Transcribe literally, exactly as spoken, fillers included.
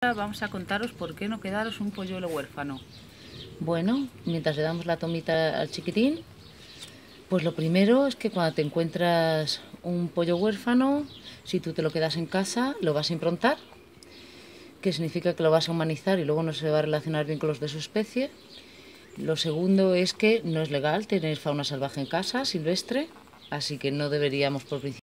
Vamos a contaros por qué no quedaros un polluelo huérfano. Bueno, mientras le damos la tomita al chiquitín, pues lo primero es que cuando te encuentras un pollo huérfano, si tú te lo quedas en casa, lo vas a improntar, que significa que lo vas a humanizar y luego no se va a relacionar bien con los de su especie. Lo segundo es que no es legal tener fauna salvaje en casa, silvestre, así que no deberíamos por principio